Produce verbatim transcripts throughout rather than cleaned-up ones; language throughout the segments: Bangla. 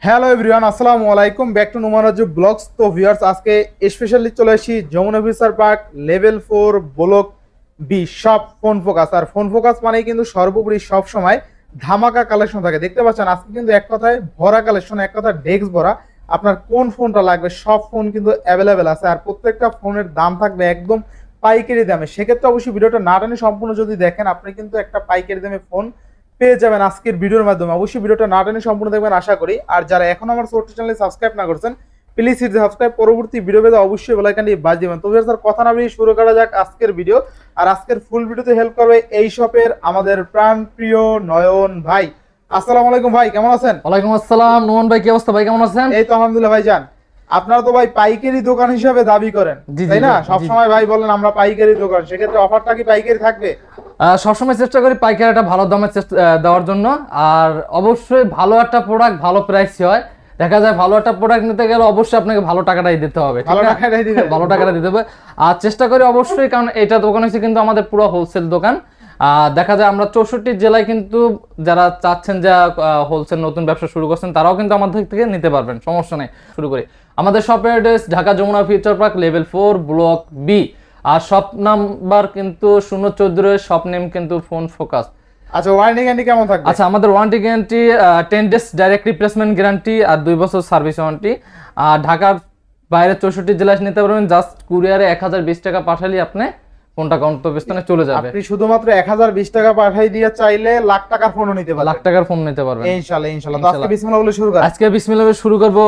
হ্যালো এভরিওয়ান, আসসালামু আলাইকুম, back to Noman Raju blogs. তো ভিউয়ার্স, আজকে স্পেশালি চলে আসি Jamuna future park level four block B সব ফোন ফোকাস। আর ফোন ফোকাস মানেই কিন্তু সর্বোপরি সব সময় ধামাকা কালেকশন থাকে। দেখতে পাচ্ছেন আজকে কিন্তু এক কথায় ভরা কালেকশন, এক কথায় ডেস্ক ভরা। আপনার কোন ফোনটা লাগবে সব ফোন কিন্তু অ্যাভেলেবেল আছে, আর প্রত্যেকটা ফোনের দাম থাকবে একদম পাইকারি দামে। সেক্ষেত্রে অবশ্যই ভিডিওটা না টেনে সম্পূর্ণ যদি দেখেন, আপনি কিন্তু একটা পাইকারি দামে ফোন পেয়ে যাবেন আজকের ভিডিওর মাধ্যমে। অবশ্যই ভিডিওটা না টেনে সম্পূর্ণ দেখবেন আশা করি। আর যারা এখন আমার ছোট্ট চ্যানেলে সাবস্ক্রাইব না করছেন, প্লিজ হিট সাবস্ক্রাইব, পরবর্তী ভিডিও পেতে অবশ্যই বেল আইকনটি বাজিয়ে দিবেন। তো স্যার কথা না বেরিয়ে শুরু করা যাক আজকের ভিডিও। আর আজকের ফুল ভিডিওতে হেল্প করবে এই শপের আমাদের প্রাণ প্রিয় নয়ন ভাই। আসসালামু আলাইকুম ভাই, কেমন আছেন? ওয়ালাইকুম আসসালাম নোমান ভাই, কি অবস্থা ভাই, কেমন আছেন? এই তো আলহামদুলিল্লাহ ভাই জান। আপনারা তো ভাই পাইকারি দোকান হিসেবে দাবি করেন, তাই না? সবসময় ভাই বলেন আমরা পাইকারি দোকান, সেক্ষেত্রে অফারটা কি পাইকারি থাকবে? সবসময় চেষ্টা করি পাইকারি একটা ভালো দামে দেওয়ার জন্য। আর অবশ্যই ভালো একটা প্রোডাক্ট ভালো প্রাইস হয়। দেখা যায় ভালো একটা প্রোডাক্ট নিতে গেলে অবশ্যই আপনাকে ভালো টাকাটাই দিতে হবে, ভালো টাকাটাই দিতে ভালো টাকাটা দিতে হবে। আর চেষ্টা করি অবশ্যই, কারণ এটা দোকান হচ্ছে কিন্তু আমাদের পুরো হোলসেল দোকান। আহ দেখা যায় আমরা চৌষট্টি জেলায় কিন্তু যারা চাচ্ছেন যে হোলসেল নতুন ব্যবসা শুরু করছেন তারাও কিন্তু আমাদের থেকে নিতে পারবেন, সমস্যা নেই। শুরু করি। আমাদের শপের address Dhaka Jamuna future park level four block B. আর শপ নাম্বার কিন্তু শূন্য চোদ্দ, শপ নেম কিন্তু ফোন ফোকাস। আচ্ছা, ওয়ারেন্টি গ্যারান্টি কেমন থাকবে? আচ্ছা, আমাদের warranty guarantee ten days direct replacement guarantee আর দুই বছর সার্ভিস ওয়ারেন্টি। আর ঢাকার বাইরে চৌষট্টি জেলায় নিতে পারবেন। জাস্ট কুরিয়ারে এক হাজার বিশ টাকা পাঠালে আপনি ফোনটা গন্তব্যস্থানে চলে যাবে। আপনি শুধুমাত্র এক হাজার বিশ টাকা পাঠাই দিয়ে চাইলে লাখ টাকার ফোনও নিতে পারবেন। লাখ টাকার ফোন নিতে পারবেন ইনশাআল্লাহ ইনশাআল্লাহ। তো আজকে বিসমিল্লাহ বলে শুরু করি। আজকে বিসমিল্লাহ বলে শুরু করব।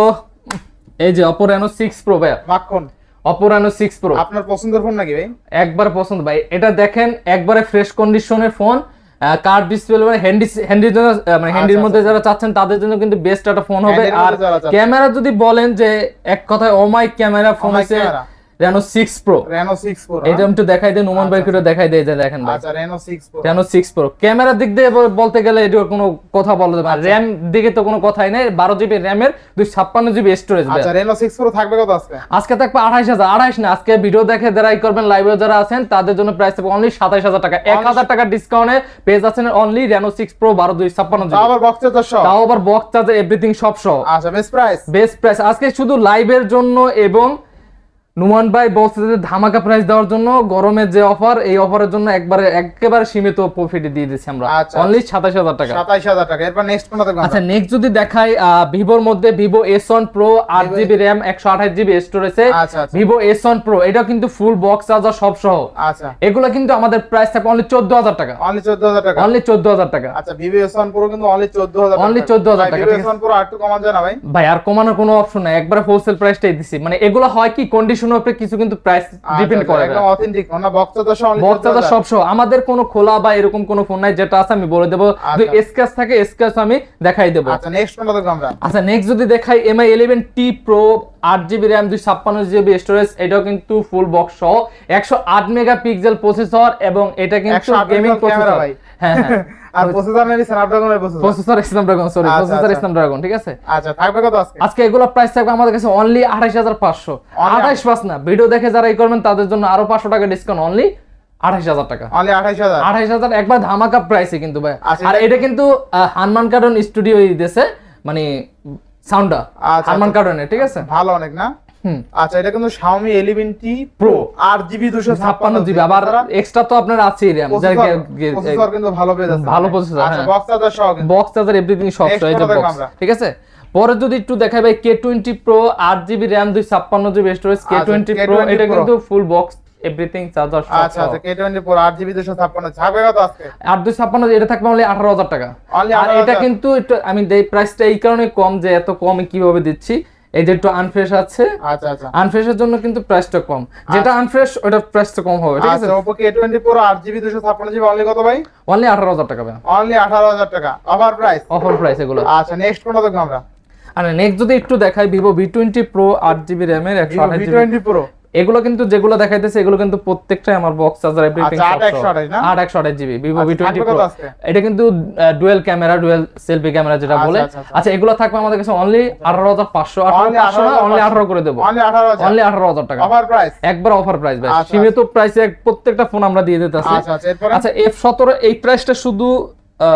এই যে Oppo Reno সিক্স Pro ভাই, মাখন Oppo Reno সিক্স Pro আপনার পছন্দের ফোন নাকি ভাই? একবার পছন্দ ভাই। এটা দেখেন একবারে ফ্রেশ কন্ডিশনের ফোন, কার্ড ডিসপ্লে, মানে হ্যান্ডি হ্যান্ডির জন্য, মানে হ্যান্ডির মধ্যে যারা চাচ্ছেন তাদের জন্য কিন্তু বেস্ট একটা ফোন হবে। আর ক্যামেরা যদি বলেন যে এক কথায় ওমাই ক্যামেরা ফোন আছে Reno six Pro। Reno six Pro এটা একটু দেখাই দেন নোমান ভাই, একটু দেখাই দেই, দেখেন ভাই। আচ্ছা, Reno six Pro Reno six Pro ক্যামেরার দিক দিয়ে বলতে গেলে এটা কোনো কথা বলা যাবে না। র‍্যাম দিকে তো কোনো কথাই নেই, বারো জিবি র‍্যামের দুইশো ছাপ্পান্ন জিবি স্টোরেজ। আচ্ছা, Reno সিক্স Pro থাকবে কত আজকে? আজকে থাকবে আঠাইশ হাজার। আঠাইশ না, আজকে ভিডিও দেখে যারা ই করবেন, লাইভে যারা আছেন তাদের জন্য প্রাইস থাকবে অনলি সাতাইশ হাজার টাকা। এক হাজার টাকা ডিসকাউন্টে পেজ আছেন অনলি Reno সিক্স Pro বারো দুইশো ছাপ্পান্ন জিবি। তাও আবার বক্স চার্জার সহ। তাও আবার বক্স চার্জার এভরিথিং সব সহ। আচ্ছা, বেস্ট প্রাইস। বেস্ট প্রাইস আজকে শুধু লাইভের জন্য এবং নোমান ভাই বলছে যে ধামাকা প্রাইস দেওয়ার জন্য, গরমের যে অফার, এই অফারের জন্য একবারে একেবারে সীমিত প্রফিট দিয়ে দিচ্ছি আমরা অনলি সাতাইশ হাজার টাকা। সাতাইশ হাজার টাকা। এরপর নেক্সট কোনটা দেখব? আচ্ছা, নেক্সট যদি দেখাই ভিভোর মধ্যে Vivo এস ওয়ান Pro আট জিবি র‍্যাম একশো আঠাশ জিবি স্টোরেজে। আচ্ছা, Vivo এস ওয়ান Pro এটা কিন্তু ফুল বক্স চার্জার সব সহ। আচ্ছা, এগুলো কিন্তু আমাদের প্রাইস থাকবে অনলি চোদ্দ হাজার টাকা। অনলি চোদ্দ হাজার টাকা। অনলি চোদ্দ হাজার টাকা। আচ্ছা, Vivo এস ওয়ান Pro কিন্তু অনলি চোদ্দ হাজার টাকা। অনলি চোদ্দ হাজার টাকা। Vivo এস ওয়ান Pro আর একটু কমান যায় না ভাই? ভাই আর কমানোর কোনো অপশন নাই, একবার হোলসেল প্রাইসটাই দিছি। মানে এগুলো হয় কি কন্ডিশনের উপরে কিছু কিন্তু প্রাইস ডিপেন্ড করে, একদম অথেন্টিক না। বক্স চার্জার সহ অনলি বক্স চার্জার সব সহ। আমাদের কোনো খোলা বা এরকম কোনো ফোন নাই, যেটা আছে আমি বলে দেব। যদি স্ক্র্যাচ থাকে স্ক্র্যাচ আমি দেখাই দেব। আচ্ছা, নেক্সট কোনটা দেখব আমরা? আচ্ছা, নেক্সট যদি দেখাই M I eleven T Pro আট জিবি র‍্যাম দুইশো ছাপ্পান্ন জিবি স্টোরেজ। এটাও কিন্তু ফুল বক্স সহ, একশো আট মেগাপিক্সেল প্রসেসর এবং এটা কিন্তু গেমিং প্রসেসর ভাই। হ্যাঁ হ্যাঁ। আর প্রসেসর নেই স্ন্যাপড্রাগনের processor. Processor Snapdragon, sorry processor Snapdragon, ঠিক আছে। আচ্ছা, থাকবে কত আজকে? আজকে এগুলো প্রাইস থাকবে আমাদের কাছে অনলি আঠাইশ হাজার পাঁচশো। আঠাইশ পাঁচ না, ভিডিও দেখে যারা ই করবেন তাদের জন্য আরো পাঁচশো টাকা ডিসকাউন্ট, অনলি আঠাইশ হাজার টাকা। অনলি আঠাইশ হাজার। আঠাইশ হাজার একবার ধামাকা প্রাইসে কিন্তু ভাই। আর এটা কিন্তু হানমান কার্টন স্টুডিও দিয়েছে, মানে সাউন্ডটা হানমান কার্টনে, ঠিক আছে। ভালো অনেক না? আচ্ছা, এটা কিন্তু Xiaomi ইলেভেন টি Pro আট জিবি দুইশো ছাপ্পান্ন জিবি। আবার এক্সট্রা তো আপনার আছেই র‍্যাম, প্রসেসর কিন্তু ভালো পেয়ে যাচ্ছে, ভালো প্রসেসর। আচ্ছা, বক্স চার্জার সহ কিন্তু বক্স চার্জার এভরিথিং সব সহ, এই যে বক্স, ঠিক আছে। পরে যদি একটু দেখাই ভাই কে টোয়েন্টি Pro আট জিবি র‍্যাম দুইশো ছাপ্পান্ন GB storage. K twenty Pro এটা কিন্তু ফুল বক্স এভরিথিং চার্জার সব। আচ্ছা আচ্ছা, কে টোয়েন্টি Pro আট জিবি দুইশো ছাপ্পান্ন থাকবে কত আজকে? আট দুইশো ছাপ্পান্ন, এটা থাকবে অনলি আঠারো হাজার টাকা। আর এটা কিন্তু একটু আমি এই প্রাইসটা এই কারণে কম, যে এত কমে কিভাবে দিচ্ছি, এই যে একটু আনফ্রেশ আছে। আচ্ছা আচ্ছা, আনফ্রেশের জন্য কিন্তু প্রাইসটা কম, যেটা আনফ্রেশ ওটা প্রাইসটা কম হবে, ঠিক আছে। আচ্ছা, Oppo কে টোয়েন্টি Pro আট জিবি দুইশো ছাপ্পান্ন জিবি অনলি কত ভাই? অনলি আঠারো হাজার টাকা ভাই। অনলি আঠারো হাজার টাকা অফার প্রাইস। অফার প্রাইস এগুলো। আচ্ছা, নেক্সট কোনটা দেখব আমরা? আর নেক্সট যদি একটু দেখাই Vivo ভি টোয়েন্টি Pro আট জিবি র‍্যামের একশো আঠাশ জিবি। ভি টোয়েন্টি Pro এগুলো কিন্তু যেগুলো দেখাইতেছে এগুলো কিন্তু প্রত্যেকটাই আমার বক্স চার্জার এভরিথিং সব আট একশো আঠাশ GB Vivo V twenty Pro। এটা কিন্তু dual camera, dual selfie camera যেটা বলে। আচ্ছা, এগুলো থাকবে আমাদের কাছে অনলি আঠারো হাজার পাঁচশো। অনলি আঠারো করে দেব, অনলি আঠারো হাজার টাকা অফার প্রাইস, একবার অফার প্রাইস ভাই। সীমিত প্রাইসে প্রত্যেকটা ফোন আমরা দিয়ে দিতেছি। আচ্ছা আচ্ছা, আচ্ছা, এফ সতেরো এই প্রাইসটা শুধু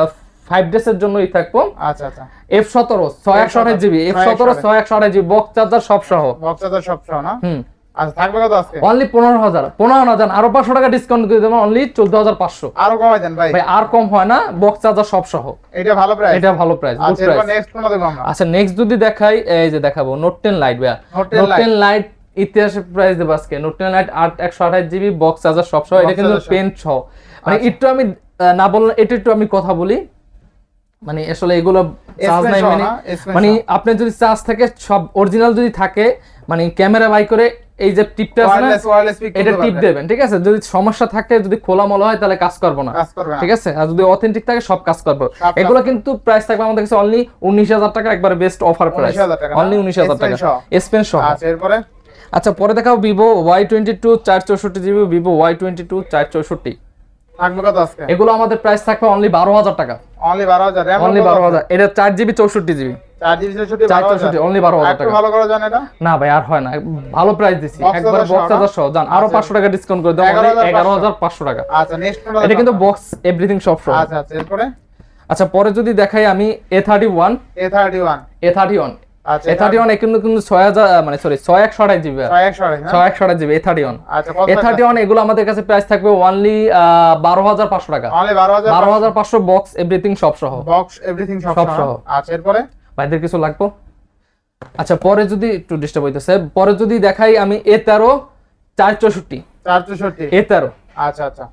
ফাইভ ডেজ এর জন্যই থাকবো। আচ্ছা আচ্ছা এফ সতেরো ছয় একশো আঠাশ জিবি, এফ সতেরো ছয় একশো আঠাশ জিবি, বক্স চার্জার সব সহ, বক্স চার্জার সব সহ না? হুম আচ্ছা থাকবে কত আজকে? অনলি পনেরো হাজার, পনেরো হাজার আরো পাঁচশো টাকা ডিসকাউন্ট করে দেবো, অনলি চোদ্দ হাজার পাঁচশো। আরো কমাই দেন ভাই। ভাই আর কম হয় না, বক্স চার্জার সব সহ। এটা ভালো প্রাইস, এটা ভালো প্রাইস, গুড আচ্ছা প্রাইস। এরপর নেক্সট কোন দেখব আমরা? আচ্ছা নেক্সট যদি দেখাই, এই যে দেখাবো নোট টেন লাইট ভাই, নোট টেন লাইট ইতিহাসের প্রাইস দেব আজকে। নোট টেন লাইট আট একশো আঠাশ জিবি, বক্স চার্জার সব সহ, এটা কিন্তু পেন সহ। মানে একটু আমি না বললাম, এটা একটু আমি কথা বলি, মানে আসলে এগুলো চার্জ নাই, মানে মানে আপনি যদি চার্জ থাকে সব অরিজিনাল যদি থাকে, মানে ক্যামেরা বাই করে এই যে টিপটা আছে না, এটা টিপ দেবেন, ঠিক আছে? যদি সমস্যা থাকে, যদি খোলা মলা হয়, তাহলে কাজ করবে না, ঠিক আছে? আর যদি অথেন্টিক থাকে, সব কাজ করবে। এগুলো কিন্তু প্রাইস থাকবে আমাদের কাছে অনলি উনিশ হাজার টাকা, একবার বেস্ট অফার প্রাইস, অনলি উনিশ হাজার টাকা এস পেন সহ। আচ্ছা এরপরে আচ্ছা পরে দেখাবো ভিভো ওয়াই টোয়েন্টি টু চার চৌষট্টি GB, Vivo Y twenty two চার চৌষট্টি। থাকবে কত আজকে? এগুলো আমাদের প্রাইস থাকবে অনলি বারো হাজার টাকা, অনলি বারো হাজার, অনলি বারো হাজার। এটা চার জিবি চৌষট্টি জিবি, চার জিবি চৌষট্টি, চার চৌষট্টি, অনলি বারো হাজার টাকা। ভালো করে জানেন এটা? না ভাই আর হয় না, ভালো প্রাইস দিছি, একবার বক্স চার্জার সহ জান, আরো পাঁচশো টাকা ডিসকাউন্ট করে দাও, এগারো হাজার পাঁচশো টাকা। আচ্ছা নেক্সট কোন? এটা কিন্তু বক্স এভরিথিং সব সহ। আচ্ছা আচ্ছা এরপরে আচ্ছা পরে যদি দেখাই আমি A thirty one, A thirty one, A thirty one, আচ্ছা এ থার্টি ওয়ান কিন্তু কিন্তু ছয় হাজার, মানে সরি ছয় একশো আঠাশ জিবি, ছয় একশো আঠাশ, ছয় একশো আঠাশ জিবি এ থার্টি ওয়ান। আচ্ছা এ থার্টি ওয়ান এগুলো আমাদের কাছে প্রাইস থাকবে অনলি বারো হাজার পাঁচশো টাকা, অনলি বারো হাজার, বারো হাজার পাঁচশো, বক্স এভরিথিং সব সহ, বক্স এভরিথিং সব সব সহ। সহ। আচ্ছা এরপরে ভাইদের কিছু লাগবে। আচ্ছা পরে যদি একটু ডিস্টার্ব হইতেছে, পরে যদি দেখাই আমি এ তেরো চার চৌষট্টি, চার চৌষট্টি, এ তেরো, আচ্ছা আচ্ছা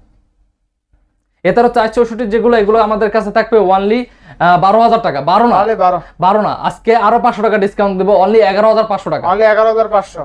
এ তেরো চার চৌষট্টি, যেগুলো এগুলো আমাদের কাছে থাকবে অনলি বারো হাজার টাকা, বারো না অনলি বারো, বারো না, আজকে আরো পাঁচশো টাকা ডিসকাউন্ট দেবো, অনলি এগারো হাজার পাঁচশো টাকা, অনলি এগারো হাজার পাঁচশো,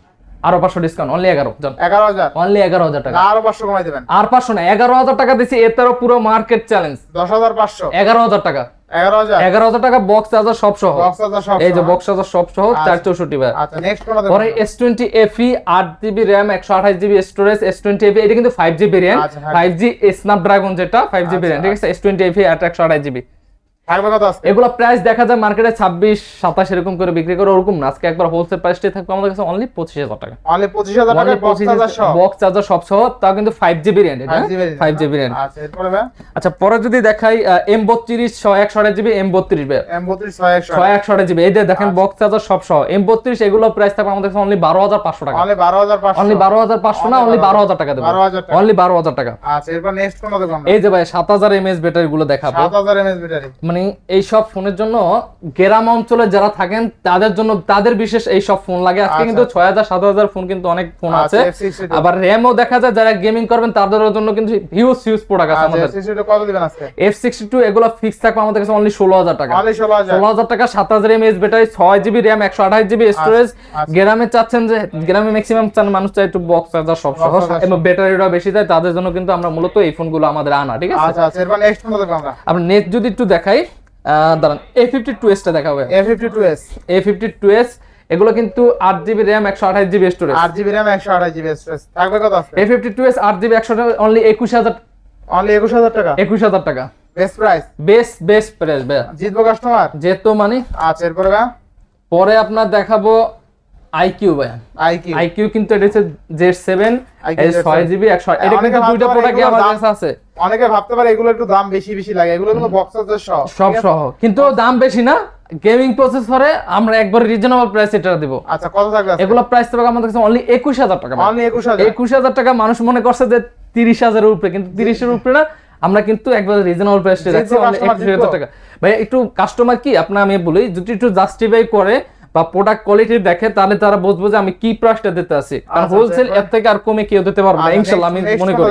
আরো পাঁচশো ডিসকাউন্ট, অনলি এগারো, এগারো হাজার, অনলি এগারো হাজার টাকা, আরো পাঁচশো কমাই দিবেন। আর পাঁচশো না, এগারো হাজার টাকা দিচ্ছি, এ তেরো পুরো মার্কেট চ্যালেঞ্জ, দশ হাজার পাঁচশো, এগারো হাজার টাকা, এগারো হাজার, এগারো হাজার টাকা, বক্স চার্জার সব সহ, বক্স চার্জার সব, এই যে বক্স চার্জার সব সহ চার চৌষট্টি ভাই। আচ্ছা নেক্সট কোন দেখব? পরে এস টোয়েন্টি এফই আট জিবি র্যাম, একশো আঠাশ GB storage, S twenty FE, এটা কিন্তু five GB RAM, five G Snapdragon যেটা ফাইভ জিবি র্যাম, ঠিক আছে? এস টোয়েন্টি এফই আট একশো আঠাশ জিবি। থাকবে কত আজকে? এগুলো প্রাইস দেখা যায় মার্কেটে ছাব্বিশ সাতাশ এরকম করে বিক্রি করে, ওরকম না, আজকে একবার হোলসেল প্রাইসটাই থাকবে আমাদের কাছে অনলি পঁচিশ হাজার টাকা, অনলি পঁচিশ হাজার টাকা, বক্স চার্জার সহ, বক্স চার্জার সব সহ, তাও কিন্তু ফাইভ জিবি র্যাম, এটা ফাইভ জিবি র্যাম। আচ্ছা এরপরে ভাই? আচ্ছা পরে যদি দেখাই এম বত্রিশ ছয় একশো আঠাশ জিবি, এম বত্রিশ ভাই, এম বত্রিশ ছয় একশো, ছয় একশো আঠাশ জিবি, এই যে দেখেন বক্স চার্জার সব সহ, এম বত্রিশ, এগুলো প্রাইস থাকবে আমাদের কাছে অনলি বারো হাজার পাঁচশো টাকা, অনলি বারো হাজার পাঁচশো, অনলি বারো হাজার পাঁচশো না, অনলি বারো হাজার টাকা দেবো, বারো হাজার টাকা, অনলি বারো হাজার টাকা। আচ্ছা এরপর নেক্সট কোন দেখব আমরা? এই যে ভাই সাত হাজার এমএএইচ ব্যাটারি গুলো দেখাবো, সাত হাজার এমএএইচ ব্যাটারি, মানে এই সব ফোনের জন্য গ্রাম অঞ্চলে যারা থাকেন তাদের জন্য, তাদের বিশেষ এই সব ফোন লাগে। আজকে কিন্তু ছয় হাজার সাত হাজার ফোন কিন্তু অনেক ফোন আছে, আবার র্যামও দেখা যায় যারা গেমিং করবেন তাদের জন্য কিন্তু হিউজ হিউজ প্রোডাক্ট আছে আমাদের। কত দিবেন আজকে? এফ সিক্সটি টু এগুলো ফিক্স থাকবে আমাদের কাছে অনলি ষোলো হাজার টাকা, অনলি ষোলো হাজার, ষোলো হাজার টাকা, সাত হাজার এমএএইচ ব্যাটারি, ছয় জিবি র্যাম, একশো আঠাশ জিবি স্টোরেজ। গ্রামে চাচ্ছেন যে, গ্রামে ম্যাক্সিমাম চান মানুষ চায় একটু বক্স চার্জার সব সহ এবং ব্যাটারিটা বেশি যায়, তাদের জন্য কিন্তু আমরা মূলত এই ফোনগুলো আমাদের আনা, ঠিক আছে? আচ্ছা আচ্ছা এরপর নেক্সট কোন দেখব আমরা? আমরা নেক্সট যদি একটু দেখাই, দাঁড়ান এ ফিফটি টু এস টা দেখাবে, A fifty two S, A fifty two S, এগুলো কিন্তু আট জিবি র্যাম, একশো আঠাশ জিবি স্টোরেজ, আট জিবি র্যাম, একশো আঠাশ জিবি স্টোরেজ। থাকবে কত আজকে? এ ফিফটি টু এস আট জিবি একশো অনলি একুশ হাজার, অনলি একুশ হাজার টাকা, একুশ হাজার টাকা best price, best best price ভাই, জিতবো কাস্টমার যেহেতু মানে। আচ্ছা এরপরে ভাই? পরে আপনার দেখাবো আইকিউ ভাই, আইকিউ, আইকিউ কিন্তু এটা হচ্ছে জেড সেভেন, এই ছয় জিবি একশো, এটা কিন্তু দুইটা প্রোডাক্টই আমাদের কাছে আছে। অনেকে ভাবতে পারে এগুলো একটু দাম বেশি বেশি লাগে, এগুলো কিন্তু বক্স চার্জার সহ, সব সহ, কিন্তু দাম বেশি না, গেমিং প্রসেসরে আমরা একবার রিজনেবল প্রাইস এটা দেব। আচ্ছা কত থাকবে? এগুলো প্রাইস থাকবে আমাদের কাছে অনলি একুশ হাজার টাকা, অনলি একুশ হাজার, একুশ হাজার টাকা। মানুষ মনে করছে যে তিরিশ হাজারের উপরে, কিন্তু তিরিশের উপরে না, আমরা কিন্তু একবার রিজনেবল প্রাইসে রাখছি একুশ হাজার টাকা। ভাই একটু কাস্টমার কি আপনার আমি বলি, যদি একটু জাস্টিফাই করে বা প্রোডাক্ট কোয়ালিটি দেখে, তাহলে তারা বুঝবে যে আমি কি প্রাইসটা দিতে আছি, কারণ হোলসেল এর থেকে আর কমে কেউ দিতে পারবে না ইনশাআল্লাহ, আমি মনে করি।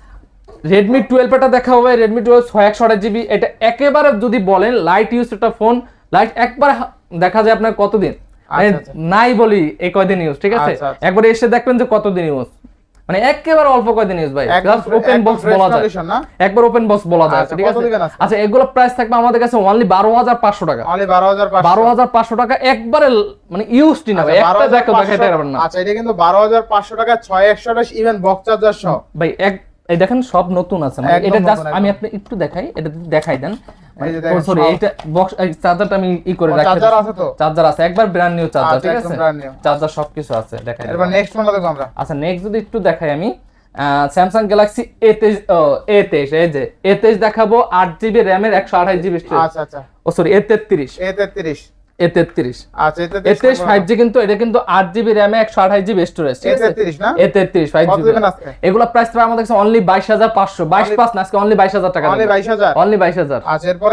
রেডমি টুয়েলভ এটা দেখা হবে, রেডমি টুয়েলভ ছয় একশো আঠাশ জিবি, এটা একেবারে যদি বলেন লাইট ইউজ একটা ফোন, লাইট একবার দেখা যায় আপনার কতদিন নাই বলি এই কয়দিন ইউজ, ঠিক আছে? একবার এসে দেখবেন যে কতদিন ইউজ, মানে একেবারে অল্প কয়দিন ইউজ ভাই, জাস্ট ওপেন বক্স বলা যায়, একবার ওপেন বক্স বলা যায়, ঠিক আছে? আচ্ছা এগুলো প্রাইস থাকবে আমাদের কাছে অনলি বারো হাজার পাঁচশো টাকা, অনলি বারো হাজার পাঁচশো, বারো হাজার পাঁচশো টাকা, একবারে মানে ইউজড না ভাই, একটা দেখো দেখাইতে পারবেন না। আচ্ছা এটা কিন্তু বারো হাজার পাঁচশো টাকা, ছয় একশো আঠাশ ইভেন বক্স চার্জার সহ ভাই, এক এই দেখেন সব নতুন আছে, মানে এটা জাস্ট আমি আপনি একটু দেখাই, এটা দেখাই দেন, সরি এটা বক্স চার্জারটা আমি ই করে রাখছি, চার্জার আছে তো, চার্জার আছে, একবার ব্র্যান্ড নিউ চার্জার, ঠিক আছে? চার্জার সবকিছু আছে, দেখাই। এরপর নেক্সট কোনটা দেখব আমরা? আচ্ছা নেক্সট যদি একটু দেখাই আমি, স্যামসাং গ্যালাক্সি এ তেইশ এ তেইশ এই যে এ তেইশ দেখাবো আট জিবি র্যামের একশো আঠাশ জিবি স্টোরেজ। আচ্ছা আচ্ছা ও সরি এ তেত্রিশ এ তেত্রিশ এ তেত্রিশ আচ্ছা এ এ তেইশ ফাইভ জি, কিন্তু এটা কিন্তু আট জিবি র্যামে একশো আঠাশ জিবি স্টোরেজ। ঠিক আছে, এ তেত্রিশ না এ তেত্রিশ ফাইভ জি। এগুলা প্রাইস থাকবে আমাদের কাছে অনলি বাইশ হাজার পাঁচশো, বাইশ পাঁচ না আজকে অনলি বাইশ হাজার টাকা, অনলি বাইশ হাজার, অনলি বাইশ হাজার। আচ্ছা এরপরে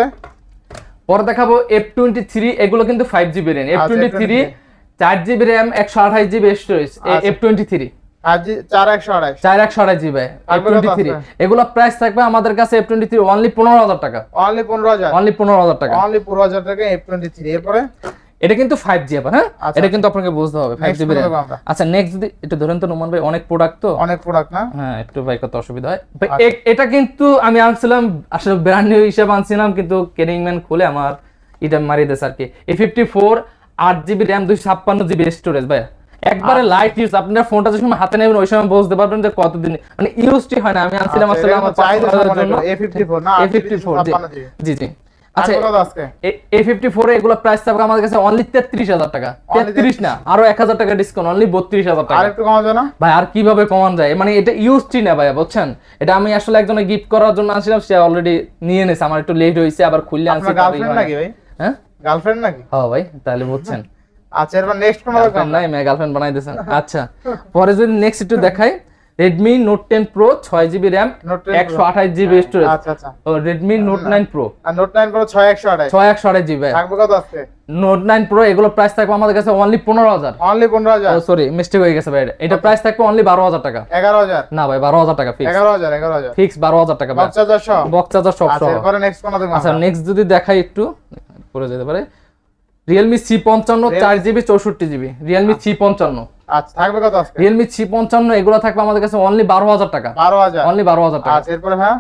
পরে দেখাবো এফ টোয়েন্টি থ্রি, এগুলো কিন্তু five GB RAM, F twenty three চার জিবি র্যাম একশো আঠাশ GB storage, F twenty three চার একশো আঠাশ চার একশো আঠাশ জিবি এফ টোয়েন্টি থ্রি। এগুলো প্রাইস থাকবে আমাদের কাছে এফ টোয়েন্টি থ্রি অনলি পনেরো হাজার টাকা, অনলি পনেরো হাজার, অনলি পনেরো হাজার টাকা, অনলি পনেরো হাজার টাকা এফ টোয়েন্টি থ্রি। এরপরে এটা কিন্তু ফাইভ জি আবার, হ্যাঁ এটা কিন্তু আপনাকে বুঝতে হবে ফাইভ জিবি র্যাম। আচ্ছা নেক্সট যদি একটু ধরেন তো নোমান ভাই, অনেক প্রোডাক্ট তো, অনেক প্রোডাক্ট না, হ্যাঁ একটু ভাই কত অসুবিধা হয় ভাই। এটা কিন্তু আমি আনছিলাম আসলে ব্র্যান্ড নিউ হিসেবে আনছিলাম, কিন্তু কেরিং ম্যান খুলে আমার এটা মারিয়ে দিয়েছে আর কি। এ ফিফটি ফোর আট জিবি র্যাম দুইশো ছাপ্পান্ন জিবি স্টোরেজ ভাই, একবারে লাইট ইউজ। আপনারা ফোনটা যে সময় হাতে নেবেন ওই সময় বুঝতে পারবেন যে কতদিন মানে ইউজটি হয় না। আমি আনছিলাম আসলে আমার চাহিদার জন্য এ ফিফটি ফোর না এ ফিফটি ফোর জি জি। আচ্ছা আজকে এ ফিফটি ফোর এগুলো প্রাইস থাকবে আমাদের কাছে অনলি তেত্রিশ হাজার টাকা, তেত্রিশ না আরো এক হাজার টাকা ডিসকাউন্ট, অনলি বত্রিশ হাজার টাকা। আর একটু কমানো যায় না ভাই? আর কিভাবে কমান যায়, মানে এটা ইউজটি না ভাই, বুঝছেন? এটা আমি আসলে একজনে গিফট করার জন্য আনছিলাম, সে অলরেডি নিয়ে নিয়েছে, আমার একটু লেট হয়েছে, আবার খুললে আনছি। আপনার গার্লফ্রেন্ড নাকি ভাই? হ্যাঁ গার্লফ্রেন্ড নাকি? হ্যাঁ ভাই তাহলে বুঝছেন। আচ্ছা এরপর নেক্সট কোন রকম নাই মে গার্লফ্রেন্ড বানাই দিয়েছেন। আচ্ছা পরে যদি নেক্সট একটু দেখাই, Redmi Note টেন Pro ছয় জিবি RAM একশো আঠাশ জিবি স্টোরেজ। আচ্ছা আচ্ছা ও Redmi Note নাইন Pro, আর Note নাইন Pro ছয় একশো আঠাশ ছয় একশো আঠাশ জিবি থাকবে কত আজকে? Note নাইন Pro এগুলো প্রাইস থাকবে আমাদের কাছে অনলি পনেরো হাজার, অনলি পনেরো হাজার। ও সরি মিস্টেক হয়ে গেছে ভাই, এটা প্রাইস থাকবে অনলি বারো হাজার টাকা, এগারো হাজার না ভাই বারো হাজার টাকা ফিক্স, এগারো হাজার এগারো হাজার ফিক্স বারো হাজার টাকা বক্স চার্জার সহ, বক্স চার্জার সব আচ্ছা সহ। এরপর নেক্সট কোন দেখব? আচ্ছা নেক্সট যদি দেখাই একটু পরে যেতে পারে Realme সি পঞ্চান্ন চার জিবি চৌষট্টি জিবি, Realme সি পঞ্চান্ন। আচ্ছা থাকবে কত আজকে? Realme সি পঞ্চান্ন এগুলো থাকবে আমাদের কাছে অনলি বারো হাজার টাকা, বারো হাজার, অনলি বারো হাজার টাকা। আচ্ছা এরপর হ্যাঁ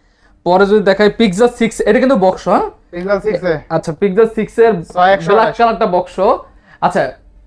পরে যদি দেখাই Pixel সিক্স, এটা কিন্তু বক্স, হ্যাঁ Pixel সিক্স এ আচ্ছা Pixel সিক্স এর ব্ল্যাক কালারটা বক্স। আচ্ছা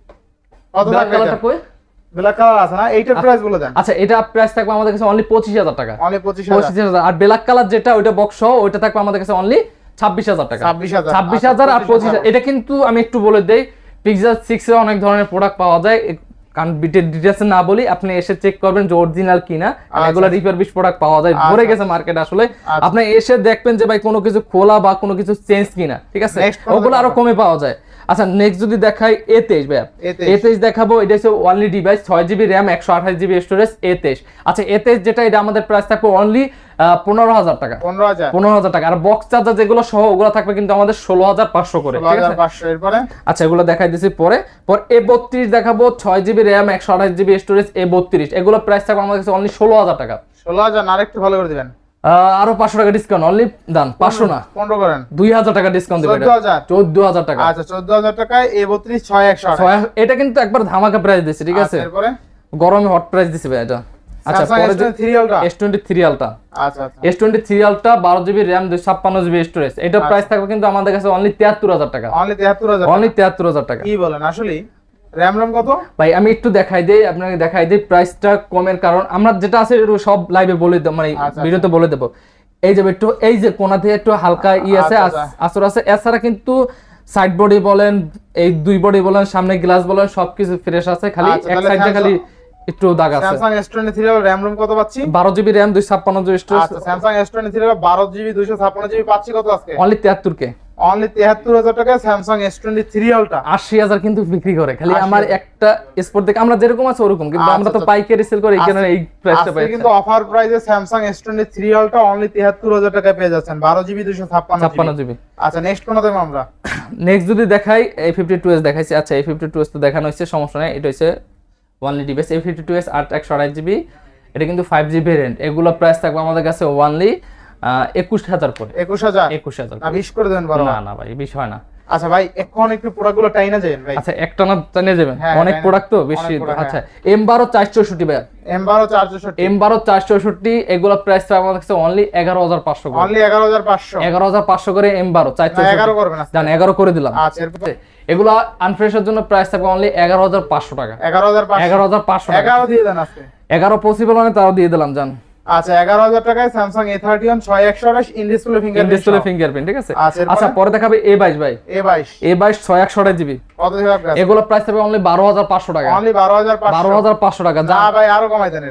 কত ব্ল্যাক টাকা? কালারটা কই? ব্ল্যাক কালার আছে না, এইটার প্রাইস বলে দেন। আচ্ছা এটা প্রাইস থাকবে আমাদের কাছে অনলি পঁচিশ হাজার টাকা, অনলি পঁচিশ হাজার। পঁচিশ হাজার। আর ব্ল্যাক কালার যেটা ওইটা বক্স ওইটা থাকবে আমাদের কাছে অনলি ছাব্বিশ হাজার টাকা, ছাব্বিশ হাজার, ছাব্বিশ হাজার আর পঁচিশ হাজার। এটা কিন্তু আমি একটু বলে দেই, Pixel সিক্স এ অনেক ধরনের প্রোডাক্ট পাওয়া যায়, কারণ ডিটেইলস না বলি, আপনি এসে চেক করবেন যে অরিজিনাল কিনা, এগুলা রিফারবিশ প্রোডাক্ট পাওয়া যায়, ভরে গেছে মার্কেট আসলে। আপনি এসে দেখবেন যে ভাই কোনো কিছু খোলা বা কোনো কিছু চেঞ্জ কিনা, ঠিক আছে, ওগুলো আরো কমে পাওয়া যায়। আচ্ছা নেক্সট যদি দেখাই এ তেইশ ভাই, এ তেইশ দেখাবো, এটা হচ্ছে অনলি ডিভাইস ছয় জিবি র্যাম একশো আঠাশ জিবি স্টোরেজ এ তেইশ। আচ্ছা এ তেইশ যেটা এটা আমাদের প্রাইস থাকবে অনলি পনেরো হাজার টাকা, পনেরো হাজার, পনেরো হাজার টাকা। আর বক্স চার্জার যেগুলো সহ ওগুলো থাকবে কিন্তু আমাদের ষোলো হাজার পাঁচশো করে, ঠিক আছে পাঁচশো। এরপরে আচ্ছা এগুলো দেখাই দিছি পরে। পর এ বত্রিশ দেখাবো ছয় জিবি র্যাম একশো আঠাশ জিবি স্টোরেজ এ বত্রিশ, এগুলো প্রাইস থাকবে আমাদের কাছে অনলি ষোলো হাজার টাকা, ষোলো হাজার না আরেকটু ভালো করে দিবেন, আরো পাঁচশো টাকা ডিসকাউন্ট, অনলি দান পাঁচশো না পনেরো করেন, দুই হাজার টাকা ডিসকাউন্ট দিবেন, চোদ্দ হাজার, চোদ্দ হাজার টাকা। আচ্ছা চোদ্দ হাজার টাকায় এ বত্রিশ ছয় একশো আঠাশ। ছয়- এটা কিন্তু একবার ধামাকা প্রাইস দিছে, ঠিক আছে, এরপরে গরমে হট প্রাইস দিছে ভাই এটা। আচ্ছা Samsung পরে S twenty three Ultra, S twenty three ultra, আচ্ছা আচ্ছা এস টোয়েন্টি থ্রি আলট্রা বারো জিবি র্যাম দুইশো ছাপ্পান্ন জিবি স্টোরেজ, এটা প্রাইস থাকবে কিন্তু আমাদের কাছে অনলি তিয়াত্তর হাজার টাকা, অনলি তিয়াত্তর হাজার, অনলি তিয়াত্তর হাজার টাকা। কি বলেন আসলে? র‍্যাম রম কত ভাই আমি একটু দেখাই দেই আপনাকে, দেখাই দেই প্রাইসটা কমের কারণ আমরা যেটা আছে এটা সব লাইভে বলে দেব, মানে ভিডিওতে বলে দেব। এই যে একটু এই যে কোণা থেকে একটু হালকা ই আছে, আসর আছে, এছাড়া কিন্তু সাইড বডি বলেন, এই দুই বডি বলেন, সামনে গ্লাস বলেন, সবকিছু ফ্রেশ আছে, খালি এক সাইডে খালি একটু দাগ আছে। Samsung S twenty three RAM ROM কত পাচ্ছি? বারো জিবি র্যাম দুইশো ছাপ্পান্ন জিবি স্টোরেজ। আচ্ছা Samsung এস টোয়েন্টি থ্রি বারো জিবি দুইশো ছাপ্পান্ন জিবি পাচ্ছি কত আজকে? অনলি তিয়াত্তর কে, অনলি তিয়াত্তর হাজার টাকায় Samsung S twenty three Ultra, আশি হাজার কিন্তু বিক্রি করে, খালি আমার একটা স্পোর্ট দেখে আমরা যেরকম আছে ওরকম, কিন্তু আমরা তো পাইকারি সেল করি, এই কারণে এই প্রাইসটা পাই। কিন্তু অফার প্রাইসে Samsung S twenty three Ultra only তিয়াত্তর হাজার টাকায় পেয়ে যাচ্ছেন, বারো জিবি দুইশো ছাপ্পান্ন জিবি। আচ্ছা নেক্সট কোন দেব আমরা? নেক্সট যদি দেখাই এ ফিফটি টু এস দেখাইছি। আচ্ছা এ ফিফটি টু এস তো দেখানো হয়েছে, সমস্যা নাই, এটা হচ্ছে only device A fifty two S আট একশো আঠাশ জিবি, এটা কিন্তু ফাইভ জি ভেরিয়েন্ট, এগুলো প্রাইস থাকবে আমাদের কাছে ওয়ানলি একুশ হাজার করে, একুশ হাজার, একুশ হাজার না বিশ করে দেবেন বড়? না না ভাই বিশ হয় না। আচ্ছা ভাই এখন একটু প্রোডাক্টগুলো টাইনা যাবেন ভাই। আচ্ছা একটা না টাইনা যাবেন, হ্যাঁ, অনেক প্রোডাক্ট তো বেশি। আচ্ছা এম বারো চারশো চৌষট্টি ভাই, এম বারো চারশো চৌষট্টি, এম বারো চারশো চৌষট্টি এগুলো প্রাইস থাকবে আমাদের কাছে অনলি এগারো হাজার পাঁচশো করে, অনলি এগারো হাজার পাঁচশো, এগারো হাজার পাঁচশো করে এম বারো চারশো এগারো করবেন না? জান এগারো করে দিলাম। আচ্ছা এরপর এগুলো আনফ্রেশের জন্য প্রাইস থাকবে অনলি এগারো হাজার পাঁচশো টাকা, এগারো হাজার পাঁচশো, এগারো হাজার পাঁচশো টাকা, এগারো দিয়ে দেন আজকে, এগারো পসিবল মানে তাও দিয়ে দিলাম জান। আচ্ছা এগারো হাজার টাকায় Samsung এ থার্টি ওয়ান ছয় একশো আঠাশ in display fingerprint, display fingerprint, ঠিক আছে। আচ্ছা আচ্ছা পরে দেখাবে এ বাইশ ভাই, এ বাইশ, এ বাইশ ছয় একশো আঠাশ জিবি, কত দিবেন আপনি? এগুলো প্রাইস থাকবে অনলি বারো হাজার পাঁচশো টাকা, অনলি বারো হাজার পাঁচশো, বারো হাজার পাঁচশো টাকা। না ভাই আরো কমাই দেন, এরা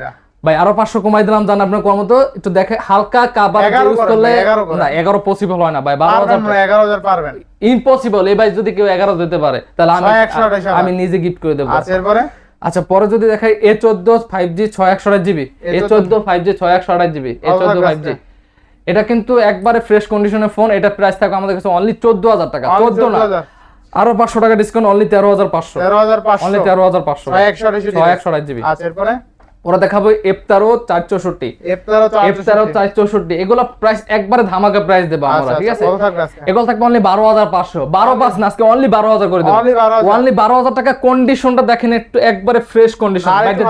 ভাই আরো পাঁচশো কমাই দিলাম, জান আপনার কোন মতো একটু দেখে হালকা কাভার ইউজ করলে না এগারো পসিবল হয় না ভাই, বারো হাজার এগারো হাজার পারবেন, ইম্পসিবল। এই ভাই যদি কেউ এগারো দিতে পারে তাহলে আমি আমি নিজে গিফট করে দেবো। আচ্ছা এরপরে আচ্ছা পরে যদি দেখাই এ চোদ্দ ফাইভ জি ছয় একশো আঠাশ জিবি, এ চোদ্দ ফাইভ জি ছয় একশো আঠাশ জিবি, এ চোদ্দ ফাইভ জি, এটা কিন্তু একবারে ফ্রেশ কন্ডিশনের ফোন। এটা প্রাইস থাকবে আমাদের কাছে অনলি চোদ্দ হাজার টাকা, চোদ্দ না আরো পাঁচশো টাকা ডিসকাউন্ট, অনলি তেরো হাজার পাঁচশো, তেরো হাজার পাঁচশো, অনলি তেরো হাজার পাঁচশো, ছয় একশো আঠাশ জিবি। আচ্ছা এরপরে ওরা দেখাবো এফ তেরো চার চৌষট্টি, এফ তেরো চার চৌষট্টি, এগুলো প্রাইস একবারে ধামাকা প্রাইস দেবো আমরা, ঠিক আছে? এগুলো থাকবে অনলি বারো হাজার পাঁচশো, বারো পাঁচ না আজকে অনলি বারো হাজার করে দেবো, অনলি বারো হাজার টাকা। কন্ডিশনটা দেখেন একটু একবারে ফ্রেশ কন্ডিশন,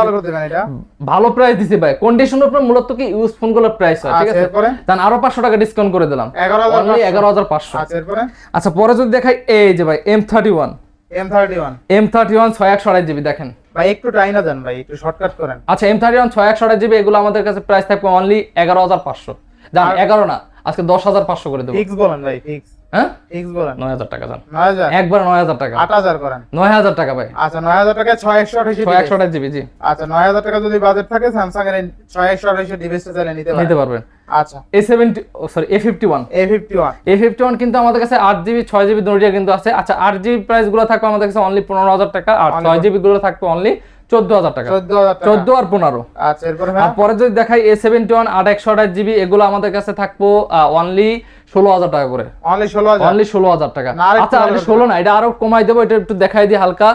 ভালো প্রাইস দিছি ভাই। কন্ডিশনের উপর মূলত কি ইউজ ফোন গুলোর প্রাইস হয়, ঠিক আছে? তাহলে আরো পাঁচশো টাকা ডিসকাউন্ট করে দিলাম, অনলি এগারো হাজার পাঁচশো। আচ্ছা পরে যদি দেখাই এই যে ভাই M thirty one, M thirty one, M thirty one ছয় একশো আঠাশ জিবি, দেখেন ভাই একটু টাইনা দেন ভাই, একটু শর্টকাট করেন। আচ্ছা এম থার্টি ওয়ান ছয় একশো আঠাশ জিবি, এগুলো আমাদের কাছে প্রাইস থাকবে অনলি এগারো হাজার পাঁচশো, জান এগারো না আজকে দশ হাজার পাঁচশো করে দেবো। ফিক্স বলেন ভাই, ফিক্স, হ্যাঁ ফিক্স বলেন, নয় হাজার টাকা জান, নয় হাজার, একবার নয় হাজার টাকা, আট হাজার করেন, নয় হাজার টাকা ভাই। আচ্ছা নয় হাজার টাকা ছয় একশো আঠাশ ছয় একশো আঠাশ জিবি, জি। আচ্ছা নয় হাজার টাকা যদি বাজেট থাকে স্যামসাং এর ছয় একশো আঠাশ ডিভাইসটা চাইলে নিতে পারবেন, নিতে পারবেন। আচ্ছা A seventy sorry A fifty one, A fifty one, A fifty one কিন্তু আমাদের কাছে আট জিবি ছয় জিবি দুটোই কিন্তু আছে। আচ্ছা আট জিবি প্রাইস গুলো থাকবে আমাদের কাছে অনলি পনেরো হাজার টাকা, আর ছয় জিবি গুলো থাকবে অনলি চোদ্দ হাজার টাকা, চোদ্দ আর পনেরো। আচ্ছা এরপরে আর পরে যদি দেখাই এ সেভেন্টি ওয়ান আট একশো আঠাশ জিবি, এগুলো আমাদের কাছে থাকবো অনলি ষোলো হাজার টাকা করে, অনলি ষোলো হাজার, অনলি ষোলো হাজার টাকা। আচ্ছা আমি ষোলো না, এটা আরো কমাই দেবো, এটা একটু দেখাই দিই হালকা,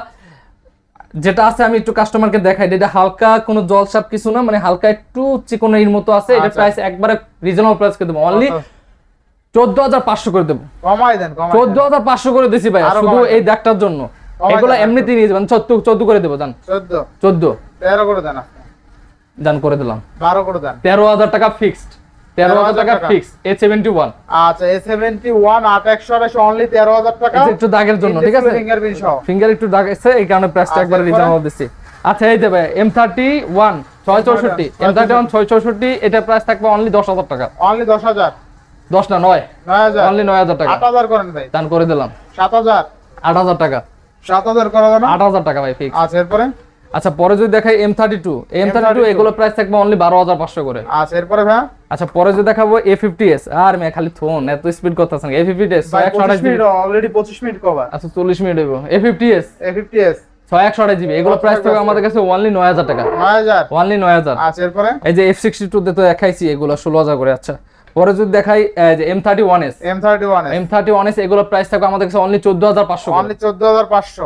যেটা আছে আমি একটু কাস্টমারকে দেখাই দিই। এটা হালকা কোনো জলসাপ কিছু না, মানে হালকা একটু চিকনের মতো আছে। এটা প্রাইস একবারে রিজনেবল প্রাইস করে দেবো, অনলি চোদ্দ হাজার পাঁচশো করে দেবো, কমাই দেন, চোদ্দ হাজার পাঁচশো করে দিছি ভাই শুধু এই দাগটার জন্য। এগুলো এমনিতেই নিয়ে যাবেন, চোদ্দ চোদ্দ করে দেবো, জান চোদ্দ চোদ্দ তেরো করে দেন, জান করে দিলাম, বারো করে দেন, তেরো হাজার টাকা ফিক্সড, তেরো হাজার টাকা ফিক্সড। এ সেভেন্টি ওয়ান, আচ্ছা এ সেভেন্টি ওয়ান আট একশো আঠাশ অনলি তেরো হাজার টাকা, একটু দাগের জন্য, ঠিক আছে? ফিঙ্গারপ্রিন্ট সহ, ফিঙ্গার একটু দাগ আছে এই কারণে প্রাইসটা একবার রিজনেবল দিছি। আচ্ছা এই দেবে এম থার্টি ওয়ান ছয় চৌষট্টি, এম থার্টি ওয়ান ছয় চৌষট্টি, এটা প্রাইস থাকবে অনলি দশ হাজার টাকা, অনলি দশ হাজার, দশ না নয়, নয় হাজার, অনলি নয় হাজার টাকা, আট হাজার করেন ভাই, দান করে দিলাম সাত হাজার, আট হাজার টাকা, সাত হাজার করে দেন, আট হাজার টাকা ভাই ফিক্স। আচ্ছা এরপরে আচ্ছা পরে যদি দেখাই M thirty two, M thirty two এগুলো প্রাইস থাকবে অনলি বারো হাজার পাঁচশো করে। আচ্ছা এরপরে ভাই আচ্ছা পরে যদি দেখাবো এ ফিফটি এস, আর মে খালি ফোন এত স্পিড করতেছেন, এ ফিফটি এস একশো আঠাশ জিবি, অলরেডি পঁচিশ মিনিট কভার, আচ্ছা চল্লিশ মিনিট হইব। A fifty S, A fifty S ছয় একশো আঠাশ জিবি, এগুলো প্রাইস থাকবে আমাদের কাছে অনলি নয় হাজার টাকা, নয় হাজার, অনলি নয় হাজার। আচ্ছা এরপরে এই যে এফ সিক্সটি টু তে তো দেখাইছি এগুলো ষোলো হাজার করে। আচ্ছা পরে যদি দেখাই যে M thirty one S, M thirty one M thirty one S এগুলো প্রাইস থাকবে আমাদের কাছে অনলি চোদ্দ হাজার পাঁচশো, অনলি চোদ্দ হাজার পাঁচশো,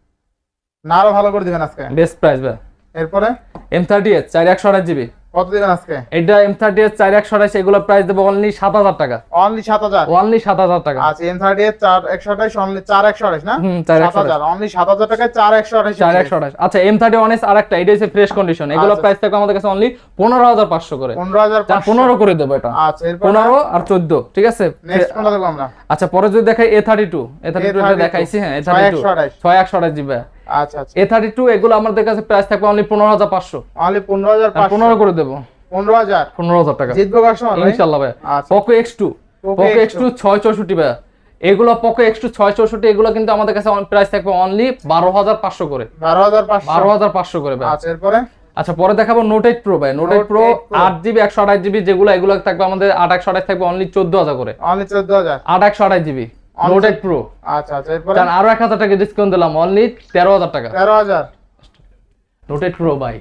না আরো ভালো করে দিবেন আজকে, বেস্ট প্রাইস ভাই। এরপরে এম থার্টি এস চার একশো আঠাশ জিবি, কত দিবেন আজকে? এটা এম থার্টি এস চার একশো আঠাশ, এগুলো প্রাইস দেবো অনলি সাত হাজার টাকা, অনলি সাত হাজার, অনলি সাত হাজার টাকা। আচ্ছা এম থার্টি এস চার একশো আঠাশ অনলি চার একশো আঠাশ না, হুম চার একশো আঠাশ, অনলি সাত হাজার টাকায় চার একশো আঠাশ, চার একশো আঠাশ। আচ্ছা এম থার্টি ওয়ান এস আরেকটা, এটা হচ্ছে ফ্রেশ কন্ডিশন, এগুলো প্রাইস থাকবে আমাদের কাছে অনলি পনেরো হাজার পাঁচশো করে, পনেরো হাজার, পনেরো করে দেবো এটা। আচ্ছা এরপর পনেরো আর চোদ্দ, ঠিক আছে? নেক্সট কোনটা দেখব আমরা? আচ্ছা পরে যদি দেখাই A thirty two, A thirty two এটা দেখাইছি, হ্যাঁ এ থার্টি টু ছয় একশো আঠাশ জিবি। আচ্ছা আচ্ছা এ থার্টি টু এগুলো আমাদের কাছে প্রাইস থাকবে অনলি পনেরো হাজার পাঁচশো, অনলি পনেরো হাজার পাঁচশো, পনেরো করে দেবো, পনেরো হাজার, পনেরো হাজার টাকা জিতবো কাস্টমার ইনশাআল্লাহ ভাই। Poco X two, Poco X two ছয় চৌষট্টি ভাই, এগুলো পোকো এক্স টু ছয় চৌষট্টি, এগুলো কিন্তু আমাদের কাছে প্রাইস থাকবে অনলি বারো হাজার পাঁচশো করে, বারো হাজার পাঁচশো, বারো হাজার পাঁচশো করে ভাই। আচ্ছা এরপরে আচ্ছা পরে দেখাবো নোট এইট প্রো ভাই, নোট এইট প্রো আট জিবি একশো আঠাশ জিবি, যেগুলো এগুলো থাকবে আমাদের আট একশো আঠাশ থাকবে অনলি চোদ্দ হাজার করে, অনলি চোদ্দ হাজার, আট একশো আঠাশ জিবি নোট এইট প্রো। আচ্ছা আচ্ছা এরপরে আরো এক হাজার টাকা ডিসকাউন্ট দিলাম, অনলি তেরো হাজার টাকা, তেরো হাজার, নোট এইট প্রো ভাই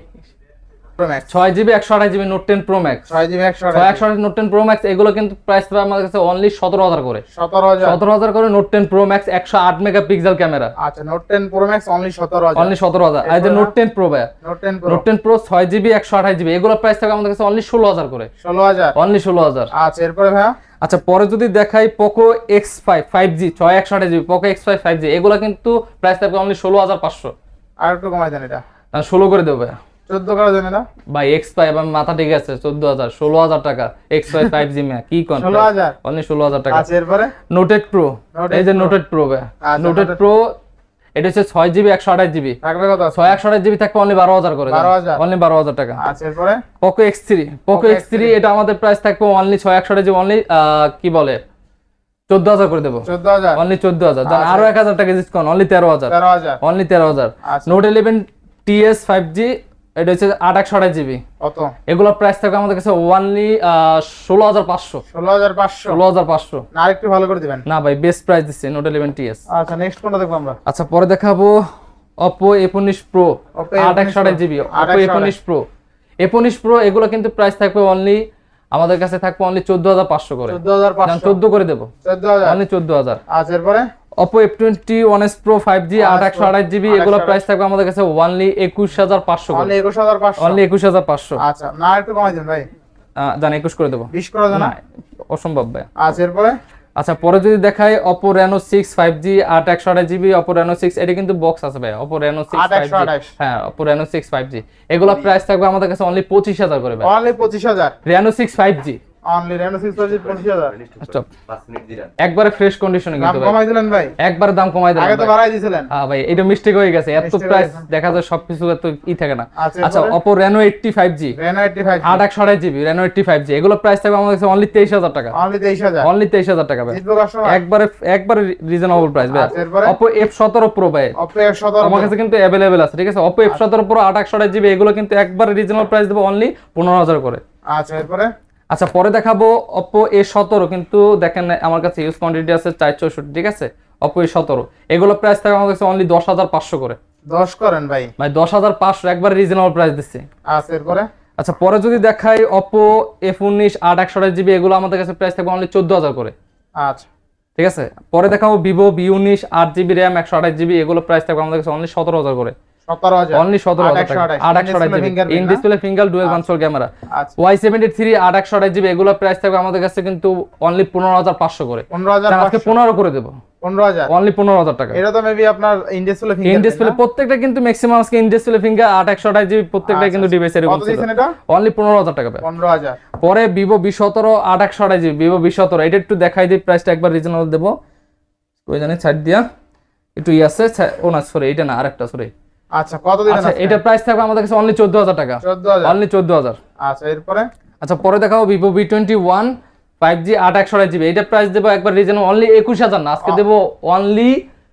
ছয় জিবি একশো আঠাশ GB note ten pro max, ছয় জিবি একশো ছয় একশো আঠাশ নোট টেন প্রো ম্যাক্স, এগুলো কিন্তু প্রাইস পাবে আমাদের কাছে অনলি সতেরো হাজার করে, সতেরো হাজার, সতেরো হাজার করে নোট টেন প্রো ম্যাক্স একশো আট মেগাপিক্সেল ক্যামেরা। আচ্ছা note ten pro max only সতেরো হাজার, অনলি সতেরো হাজার। আর যে নোট টেন প্রো ভাই, note ten pro, note ten pro ছয় জিবি একশো আঠাশ জিবি, এগুলো প্রাইস থাকবে আমাদের কাছে অনলি ষোলো হাজার করে, ষোলো হাজার, অনলি ষোলো হাজার। আচ্ছা এরপরে ভাইয়া আচ্ছা পরে যদি দেখাই Poco X five five G ছয় একশো আঠাশ GB, Poco X five five G, এগুলো কিন্তু প্রাইস থাকবে অনলি ষোলো হাজার পাঁচশো, আর একটু কমাই দেন, এটা ষোলো করে দেবো ভাই, চোদ্দ করে দেন এটা ভাই এক্স ফাইভ আমার মাথা ঠিক আছে, চোদ্দ হাজার ষোলো হাজার টাকা, এক্স ফাইভ ফাইভ জি ম্যা কি কোন ষোলো হাজার, অনলি ষোলো হাজার টাকা। আচ্ছা এরপরে নোট এইট প্রো, এই যে নোট এইট প্রো ভাই, নোট এইট প্রো এটা হচ্ছে ছয় জিবি একশো আঠাশ জিবি, থাকবে কত? ছয় একশো আঠাশ জিবি থাকবে অনলি বারো হাজার করে, বারো হাজার, অনলি বারো হাজার টাকা। আচ্ছা এরপরে Poco X three, Poco X three এটা আমাদের প্রাইস থাকবে অনলি ছয় একশো আঠাশ জিবি, অনলি কি বলে চোদ্দ হাজার করে দেবো, চোদ্দ হাজার, অনলি চোদ্দ হাজার। আরো এক হাজার টাকা ডিসকাউন্ট, অনলি তেরো হাজার, তেরো হাজার, অনলি তেরো হাজার। Note eleven TS five G এটা হচ্ছে আট একশো আঠাশ জিবি। কত? এগুলোর প্রাইস থাকবে আমাদের কাছে অনলি ষোলো হাজার পাঁচশো। ষোলো হাজার পাঁচশো ষোলো হাজার পাঁচশো। না আরেকটু ভালো করে দিবেন। না ভাই বেস্ট প্রাইস দিচ্ছি নোট ইলেভেন টি এস। আচ্ছা নেক্সট কোনটা দেখবো আমরা? আচ্ছা পরে দেখাবো Oppo এ উনিশ Pro আট একশো আঠাশ জিবি। Oppo এ উনিশ Pro এ উনিশ Pro এগুলো কিন্তু প্রাইস থাকবে অনলি আমাদের কাছে থাকবে অনলি চোদ্দ হাজার পাঁচশো করে। চোদ্দ হাজার পাঁচশো চোদ্দ করে দেব। চোদ্দ হাজার অনলি চোদ্দ হাজার। আচ্ছা এরপরে Oppo F twenty one S Pro five G আট একশো আঠাশ জিবি এগুলো প্রাইস থাকবে আমাদের কাছে অনলি একুশ হাজার পাঁচশো করে। অনলি একুশ হাজার পাঁচশো। অনলি একুশ হাজার পাঁচশো। আচ্ছা না একটু কমাই দেন ভাই। জান একুশ করে দেব। বিশ করে দেন না? অসম্ভব ভাই। আচ্ছা এরপরে? আচ্ছা পরে যদি দেখাই Oppo Reno six five G আট একশো আঠাশ জিবি Oppo Reno সিক্স এটা কিন্তু বক্স আছে ভাই। Oppo Reno six five G হ্যাঁ Oppo Reno six five G এগুলো প্রাইস থাকবে আমাদের কাছে অনলি পঁচিশ হাজার করে ভাই। অনলি পঁচিশ হাজার। Reno six five G only Reno six five G পঁচিশ হাজার। স্টপ পাঁচ মিনিট দিলেন একবারে ফ্রেশ কন্ডিশনে কিন্তু দাম কমাই দিলেন ভাই। একবারে দাম কমাই দিলেন। আগে তো বাড়াই দিয়েছিলেন। হ্যাঁ ভাই এটা মিস্টেক হয়ে গেছে। এত প্রাইস দেখা যায় সবকিছু এত ই থাকে না। আচ্ছা Oppo Reno eighty five G Reno eighty five আট একশো আঠাশ GB Reno eighty five G এগুলো প্রাইস থাকবে আমাদের কাছে অনলি তেইশ হাজার টাকা। অনলি তেইশ হাজার। অনলি তেইশ হাজার টাকা ভাই। জিতবো কাস্টমার। একবারে একবারে রিজনেবল প্রাইস ভাই। Oppo এফ সেভেন্টিন Pro ভাই। Oppo এফ সেভেন্টিন আমার কাছে কিন্তু अवेलेबल আছে ঠিক আছে। Oppo এফ সেভেন্টিন Pro আট একশো আঠাশ জিবি এগুলো কিন্তু একবারে রিজনেবল প্রাইস দেব অনলি পনেরো হাজার করে। আচ্ছা এরপরে? আচ্ছা পরে দেখাবো Oppo এ সেভেন্টিন কিন্তু দেখেন আমার কাছে ইউজ কোয়ান্টিটি আছে চারশো চৌষট্টি ঠিক আছে। Oppo এ সেভেন্টিন এগুলো প্রাইস থাকবে আমার কাছে অনলি দশ হাজার পাঁচশো করে। দশ করেন ভাই। ভাই দশ হাজার পাঁচশো একবারে রিজনেবল প্রাইস দিচ্ছি। আচ্ছা এরপরে? আচ্ছা পরে যদি দেখাই Oppo এফ উনিশ আট একশো আঠাশ জিবি এগুলো আমাদের কাছে প্রাইস থাকবে অনলি চোদ্দ হাজার করে। আচ্ছা ঠিক আছে। পরে দেখাবো Vivo ভি উনিশ আট জিবি RAM একশো আঠাশ জিবি এগুলো প্রাইস থাকবে আমাদের কাছে অনলি সতেরো হাজার করে। সতেরো হাজার। অনলি সতেরো হাজার টাকা। আট একশো আঠাশ GB in display finger dual console camera Y seventy three আট একশো আঠাশ জিবি এগুলো প্রাইস থাকবে আমাদের কাছে কিন্তু অনলি পনেরো হাজার পাঁচশো করে। পনেরো হাজার আজকে পনেরো করে দেব। পনেরো হাজার। অনলি পনেরো হাজার টাকা। এটা তো মেবি আপনার in display finger. In display প্রত্যেকটা কিন্তু ম্যাক্সিমাম আজকে ইন ডিসপ্লে ফিঙ্গার আট একশো আঠাশ জিবি প্রত্যেকটা কিন্তু ডিভাইস এর কত দিছেন এটা? অনলি পনেরো হাজার টাকা ভাই। পনেরো হাজার। পরে Vivo ভি সেভেন্টিন আট একশো আঠাশ জিবি Vivo ভি সেভেন্টিন এটা একটু দেখাই দিই প্রাইসটা একবার রিজনেবল দেব। ওই জানি ছাড় দিয়া একটু ই আছে ও না সরি এটা না আরেকটা সরি। আচ্ছা কত দিবেন? আচ্ছা এটা প্রাইস থাকবে আমাদের কাছে অনলি চোদ্দ হাজার টাকা। চোদ্দ হাজার। অনলি চোদ্দ হাজার। আচ্ছা এরপরে? আচ্ছা পরে দেখাবো Vivo V twenty one five G আট একশো আঠাশ জিবি এটা প্রাইস দেব একবার রিজনেবল অনলি একুশ হাজার না আজকে দেব অনলি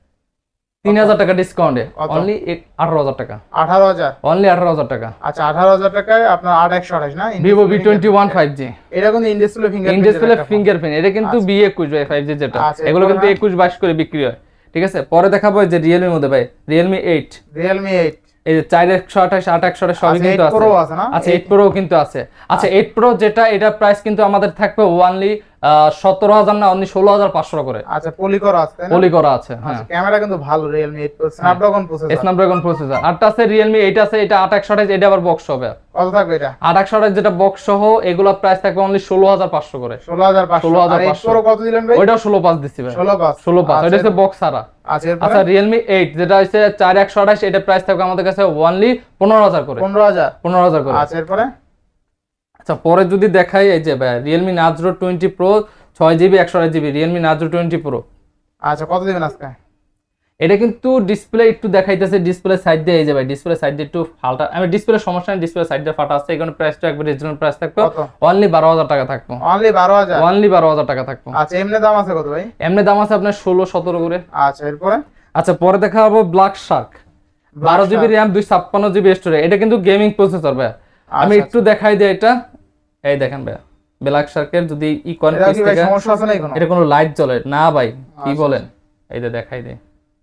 তিন হাজার টাকা ডিসকাউন্টে অনলি আঠারো হাজার টাকা। আঠারো হাজার। অনলি আঠারো হাজার টাকা। আচ্ছা আঠারো হাজার টাকায় আপনার আট একশো আঠাশ না? Vivo V twenty one five G এটা কিন্তু in display finger. In display fingerprint এটা কিন্তু বি একুশ ভাই ফাইভ জি যেটা এগুলো কিন্তু একুশ বাইশ করে বিক্রি হয় ঠিক আছে। পরে দেখাবো যে Realme এর মধ্যে ভাই Realme এইট। Realme এইট এই যে চার একশো আঠাশ আট একশো আঠাশ সবই কিন্তু আছে। আচ্ছা এইট Pro কিন্তু আছে। আচ্ছা এইট Pro যেটা এটা প্রাইস কিন্তু আমাদের থাকবে অনলি সতেরো হাজার না অনলি ষোলো হাজার পাঁচশো করে। আচ্ছা পলি করা আছে না? পলি করা আছে হ্যাঁ। ক্যামেরা কিন্তু ভালো Realme eight Pro Snapdragon processor. Snapdragon processor আটটা আছে Realme এইট আছে এটা আট একশো আঠাশ এটা আবার বক্স হবে। কত থাকবে এটা? আট একশো আঠাশ যেটা বক্স সহ এগুলা প্রাইস থাকবে অনলি ষোলো হাজার পাঁচশো করে। ষোলো হাজার পাঁচশো। আর এইট Pro কত দিলেন ভাই? ওইটা ষোলো পাঁচ দিছি ভাই। ষোলো পাঁচ। ষোলো পাঁচ এটা হচ্ছে বক্স ছাড়া। আচ্ছা এরপর? আচ্ছা Realme এইট যেটা হচ্ছে চার একশো আঠাশ এটা প্রাইস থাকবে আমাদের কাছে অনলি পনেরো হাজার করে। পনেরো হাজার। পনেরো হাজার করে। আচ্ছা এরপরে? আচ্ছা পরে যদি দেখাই এই যে ভাই Realme Narzo টোয়েন্টি Pro ছয় জিবি একশো আঠাশ GB Realme Narzo twenty Pro। আচ্ছা কত দিবেন আজকে? এটা কিন্তু ডিসপ্লে একটু দেখাইতেছে ডিসপ্লে সাইড দিয়ে এই যে ভাই ডিসপ্লে সাইড দিয়ে একটু ফাটা আমি ডিসপ্লে সমস্যা নেই ডিসপ্লে সাইড দিয়ে ফাটা আছে এখানে প্রাইসটা একবার রিজনেবল প্রাইস থাকবে অনলি বারো হাজার টাকা থাকবে। অনলি বারো হাজার। অনলি বারো হাজার টাকা থাকবে। আচ্ছা এমনি দাম আছে কত ভাই? এমনি দাম আছে আপনার ষোলো সতেরো করে। আচ্ছা এরপরে? আচ্ছা পরে দেখাবো ব্ল্যাক শার্ক বারো জিবি RAM দুইশো ছাপ্পান্ন জিবি স্টোরেজ এটা কিন্তু গেমিং প্রসেসর ভাই। আমি একটু দেখাই দিই এটা এই দেখেন ভাই ব্ল্যাক শার্কের যদি ই কোন সমস্যা আছে না কোনো? এটা কোনো লাইট জ্বলে না ভাই কি বলেন এই যে দেখাই দেই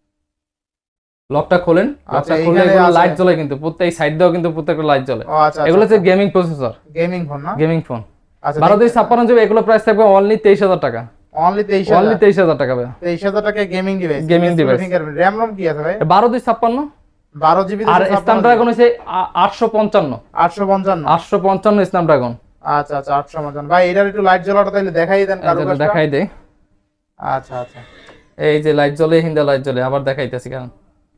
লকটা খোলেন লকটা খুললে এগুলো লাইট জ্বলে কিন্তু প্রত্যেক সাইড দাও কিন্তু প্রত্যেকটা লাইট জ্বলে। এগুলো হচ্ছে গেমিং প্রসেসর গেমিং ফোন না গেমিং ফোন। আচ্ছা বারো দুইশো ছাপ্পান্ন জিবি এগুলো প্রাইস থাকবে অনলি তেইশ হাজার টাকা। অনলি তেইশ হাজার। অনলি তেইশ হাজার টাকা ভাই। তেইশ হাজার টাকা gaming device. Gaming device RAM ROM কি আছে ভাই? বারো দুইশো ছাপ্পান্ন বারো জিবি আর স্ন্যাপড্রাগন হচ্ছে আটশো পঞ্চান্ন। আটশো পঞ্চান্ন। আটশো পঞ্চান্ন স্ন্যাপড্রাগন। আচ্ছা আচ্ছা আটশো পঞ্চান্ন ভাই এটার একটু লাইট জ্বলাটা তাহলে দেখাই দেন কারো কাছে দেখাই দেই। আচ্ছা আচ্ছা এই যে লাইট জ্বলে হিন্দা লাইট জ্বলে আবার দেখাইতেছি কারণ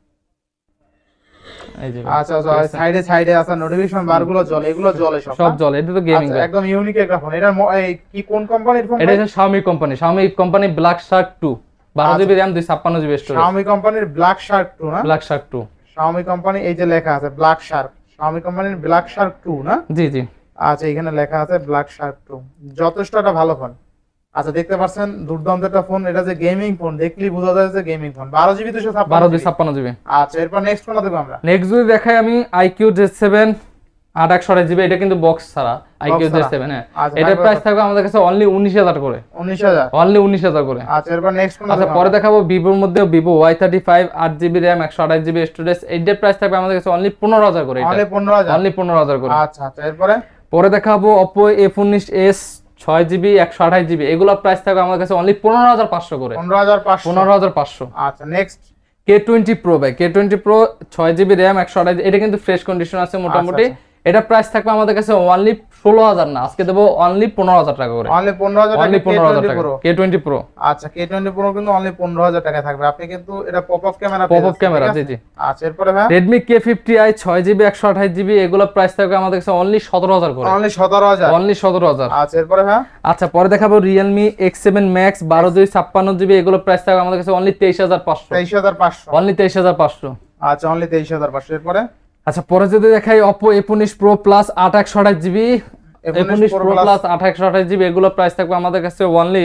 এই যে আচ্ছা আচ্ছা সাইডে সাইডে আছে নোটিফিকেশন বারগুলো জ্বলে এগুলো জ্বলে সব সব জ্বলে এটা তো গেমিং একদম ইউনিক একটা ফোন। এটা কি কোন কোম্পানির ফোন? এটা হচ্ছে Xiaomi company Xiaomi company black shark two বারো জিবি RAM দুইশো ছাপ্পান্ন জিবি স্টোরেজ। Xiaomi কোম্পানির ব্ল্যাক শার্ক টু না? Black shark two Xiaomi company এই যে লেখা আছে ব্ল্যাক শার্ক Xiaomi কোম্পানির ব্ল্যাক শার্ক টু না? জি জি আচ্ছা এখানে লেখা আছে ব্ল্যাক শার্ক টু যথেষ্ট একটা ভালো ফোন। আচ্ছা দেখতে পাচ্ছেন দুর্দান্ত একটা ফোন এটা যে গেমিং ফোন দেখলেই বোঝা যায় যে গেমিং ফোন বারো জিবি দুইশো ছাপ্পান্ন জিবি। আচ্ছা এরপর নেক্সট কোনটা দেখব আমরা? নেক্সট যদি দেখাই আমি আইকিউ জেড সেভেন আট একশো আঠাশ জিবি, এটা কিন্তু বক্স ছাড়া আইকিউ জে সেভেন। হ্যাঁ, এটার প্রাইস থাকবে আমাদের কাছে অনলি উনিশ হাজার করে। উনিশ হাজার অনলি উনিশ হাজার করে। আচ্ছা, এরপর নেক্সট কোন? আচ্ছা, পরে দেখাবো ভিভোর মধ্যে ভিভো ওয়াই থার্টি ফাইভ, আট জিবি র্যাম, একশো আঠাশ জিবি স্টোরেজ। এইটার প্রাইস থাকবে আমাদের কাছে অনলি পনেরো হাজার করে। অনলি পনেরো হাজার। অনলি পনেরো হাজার করে। আচ্ছা আচ্ছা, এরপরে পরে দেখাবো Oppo এফ উনিশ এস ছয় জিবি একশো আঠাশ জিবি, এগুলোর প্রাইস থাকবে আমাদের কাছে অনলি পনেরো হাজার পাঁচশো করে। পনেরো হাজার পাঁচশো। পনেরো হাজার পাঁচশো। আচ্ছা, নেক্সট কে টোয়েন্টি প্রো ভাই, কে টোয়েন্টি প্রো ছয় জিবি র্যাম, একশো আঠাশ, এটা কিন্তু ফ্রেশ কন্ডিশন আছে মোটামুটি। এটা প্রাইস থাকবে আমাদের কাছে অনলি ষোলো হাজার না, আজকে দেবো অনলি পনেরো হাজার টাকা করে। অনলি পনেরো হাজার টাকা। অনলি পনেরো হাজার টাকা কে টোয়েন্টি প্রো। আচ্ছা, কে টোয়েন্টি প্রো কিন্তু অনলি পনেরো হাজার টাকা থাকবে। আপনি কিন্তু এটা pop up camera, pop up camera, জি জি। আচ্ছা, এরপরে ভাই Redmi কে ফিফটি আই ছয় জিবি একশো আঠাশ জিবি, এগুলো প্রাইস থাকবে আমাদের কাছে অনলি সতেরো হাজার করে। অনলি সতেরো হাজার। অনলি সতেরো হাজার। আচ্ছা, এরপরে ভাই আচ্ছা, পরে দেখাবো Realme এক্স সেভেন Max বারো জিবি ছাপ্পান্ন জিবি, এগুলো প্রাইস থাকবে আমাদের কাছে অনলি তেইশ হাজার পাঁচশো। তেইশ হাজার পাঁচশো। অনলি তেইশ হাজার পাঁচশো। আচ্ছা, অনলি তেইশ হাজার পাঁচশো। এরপরে আচ্ছা, পরে যদি দেখাই Oppo এফ উনিশ প্রো প্লাস আট একশো আঠাশ জিবি, এফ উনিশ প্রো প্লাস আট একশো আঠাশ জিবি, এগুলো প্রাইস থাকবে আমাদের কাছে অনলি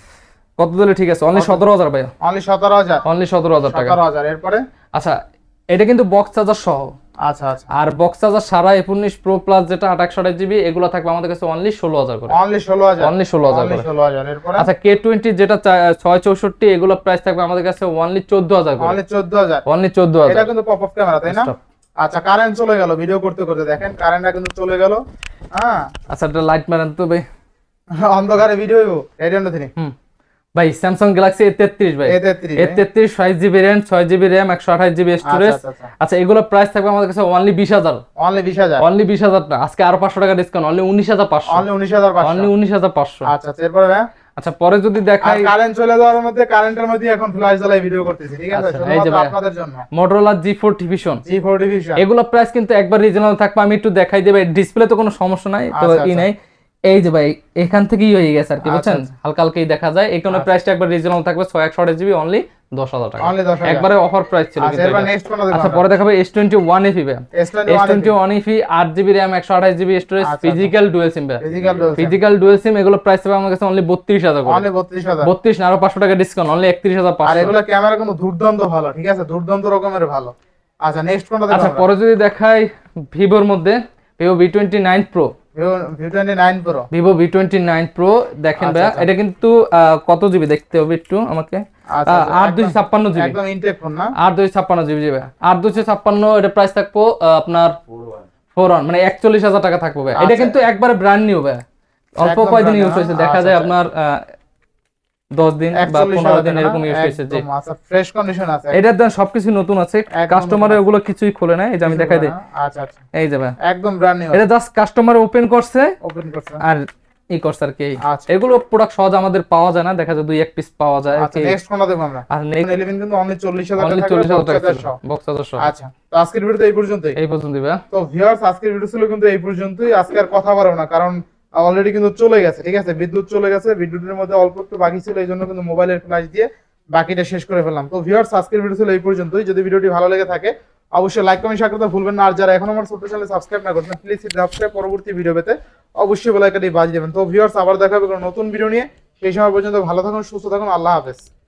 কত দিলে ঠিক আছে, অনলি সতেরো হাজার ভাই। অনলি সতেরো হাজার। অনলি সতেরো হাজার টাকা। সতেরো হাজার। এরপরে আচ্ছা, এটা কিন্তু বক্স চার্জার সহ। আচ্ছা আচ্ছা, আর বক্স চার্জার সারা এফ উনিশ প্রো প্লাস যেটা আট একশো আঠাশ জিবি, এগুলো থাকবে আমাদের কাছে অনলি ষোলো হাজার করে। অনলি ষোলো হাজার। অনলি ষোলো হাজার করে। ষোলো হাজার। এরপরে আচ্ছা, কে টোয়েন্টি যেটা ছয় চৌষট্টি, এগুলো প্রাইস থাকবে আমাদের কাছে অনলি চোদ্দ হাজার করে। অনলি চোদ্দ হাজার। অনলি চোদ্দ হাজার। এটা কিন্তু পপ আপ ক্যামেরা, তাই না? আচ্ছা, কারেন্ট চলে গেল ভিডিও করতে করতে, দেখেন কারেন্টটা কিন্তু চলে গেল। হ্যাঁ, আচ্ছা, এটা লাইট মারেন তো ভাই, অন্ধকারে ভিডিও রেডিও থ্রি। হুম ভাই, স্যামসাং গ্যালাক্সি এ তেত্রিশ ভাই, এ তেত্রিশ এ তেত্রিশ ছয় জিবি র্যাম, ছয় জিবি র্যাম, একশো আঠাশ জিবি স্টোরেজ। আচ্ছা, এগুলো প্রাইস থাকবে আমাদের কাছে অনলি বিশ হাজার। অনলি বিশ হাজার। অনলি বিশ হাজার না, আজকে আরো পাঁচশো টাকা ডিসকাউন্ট, অনলি উনিশ হাজার পাঁচশো। অনলি উনিশ হাজার পাঁচশো। অনলি উনিশ হাজার পাঁচশো। আচ্ছা আচ্ছা, এরপরে ভাই আচ্ছা, পরে যদি দেখাই কারেন্ট চলে যাওয়ার মধ্যে, কারেন্টের মধ্যে এখন ফ্ল্যাশ জ্বালাই ভিডিও করতেছি, ঠিক আছে? এই যে ভাই, আপনাদের জন্য Motorola G four Vision, G four Vision, এগুলো প্রাইস কিন্তু একবার রিজনাল থাকবে। আমি একটু দেখাই দেব, ডিসপ্লে তো কোনো সমস্যা নাই, তো ই নাই। এই যে ভাই, এখান থেকেই হয়ে গেছে আর কি, বুঝছেন, হালকা হালকাই দেখা যায়। এই কারণে প্রাইসটা একবার রিজনাল থাকবে, ছয় একশো আঠাশ জিবি অনলি দশ হাজার টাকা। অনলি দশ হাজার। একবারে অফার প্রাইস ছিল কিন্তু। এরপর নেক্সট কোন দেখব? আচ্ছা, পরে দেখাবো S twenty one F E ভাই, S twenty one F E আট জিবি র্যাম, একশো আঠাশ GB storage, physical dual SIM ভাই, physical dual SIM. Physical dual SIM, এগুলো প্রাইস হবে আমাদের কাছে অনলি বত্রিশ হাজার করে। অনলি বত্রিশ হাজার। বত্রিশ না, আরো পাঁচশো টাকা ডিসকাউন্ট, অনলি একত্রিশ হাজার পাঁচশো। আর এগুলো ক্যামেরা কিন্তু দুর্দান্ত ভালো, ঠিক আছে? দুর্দান্ত রকমের ভালো। আচ্ছা, নেক্সট কোনটা দেখব? আচ্ছা, পরে যদি দেখাই ভিভোর মধ্যে Vivo V twenty nine pro, V twenty nine pro, Vivo V twenty nine pro দেখেন ভাই, এটা কিন্তু কত জিবি দেখতে হবে একটু আমাকে, আট দুইশো ছাপ্পান্ন জিবি, একদম ইনটেক ফোন না? আট দুইশো ছাপ্পান্ন জিবি জিবি আট দুইশো ছাপ্পান্ন, এটা প্রাইস থাকবো আপনার ফোর ওয়ান, মানে একচল্লিশ হাজার টাকা থাকবে ভাই। এটা কিন্তু একবারে ব্র্যান্ড নিউ ভাই, অল্প কয়েকদিন ইউজ হয়েছে, দেখা যায় আপনার দশ দিন বা পনেরো দিন এরকম ইউজ হয়েছে। জি, আচ্ছা, ফ্রেশ কন্ডিশন আছে, এটার দাম সবকিছু নতুন আছে, কাস্টমারে ওগুলো কিছুই খোলে না। এই যে আমি দেখাই দেই, আচ্ছা আচ্ছা, এই যে ভাই একদম ব্র্যান্ড নিউ, এটা জাস্ট কাস্টমার ওপেন করছে, ওপেন করছে আর ই করছে আর কি। এগুলো প্রোডাক্ট সহজ আমাদের পাওয়া যায় না, দেখা যায় দুই এক পিস পাওয়া যায়। আচ্ছা, নেক্সট কোনটা দেখব আমরা? আর নেক্সট ইলেভেন কিন্তু অনলি চল্লিশ হাজার টাকা, অনলি চল্লিশ হাজার টাকা বক্স চার্জার সহ। আচ্ছা, তো আজকের ভিডিও এই পর্যন্তই, এই পর্যন্তই ভাই। তো ভিউয়ার্স, আজকের ভিডিও ছিল কিন্তু এই পর্যন্তই। আজকে আর কথা বলবো না, কারণ অলরেডি কিন্তু চলে গেছে, ঠিক আছে? বিদ্যুৎ চলে গেছে, বিদ্যুতের মধ্যে অল্প একটু বাকি ছিল, এই জন্য কিন্তু মোবাইলের ফ্ল্যাশ দিয়ে বাকিটা শেষ করে ফেললাম। তো ভিউয়ার্স, আজকের ভিডিও ছিল এই পর্যন্তই। যদি ভিডিওটি ভালো লেগে থাকে অবশ্যই লাইক কমেন্ট শেয়ার করতে ভুলবেন না। আর যারা এখন আমার ছোট্ট চ্যানেল সাবস্ক্রাইব না করছেন, প্লিজ সাবস্ক্রাইব, পরবর্তী ভিডিও পেতে অবশ্যই বেল আইকনটি বাজিয়ে দেবেন। তো ভিউয়ার্স, আবার দেখা হবে কোনো নতুন ভিডিও নিয়ে। সেই সময় পর্যন্ত ভালো থাকুন, সুস্থ থাকুন, আল্লাহ হাফেজ।